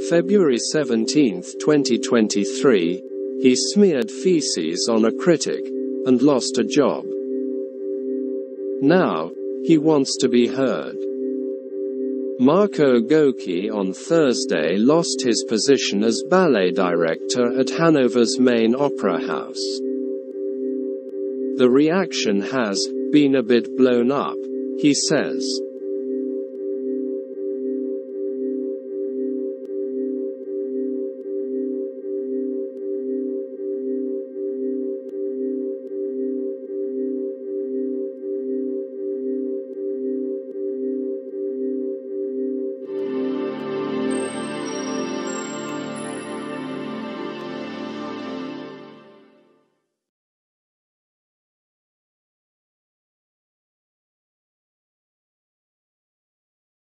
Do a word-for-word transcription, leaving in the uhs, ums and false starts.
February seventeenth twenty twenty-three, he smeared feces on a critic, and lost a job. Now, he wants to be heard. Marco Goecke on Thursday lost his position as ballet director at Hanover's main opera house. The reaction has been a bit blown up, he says.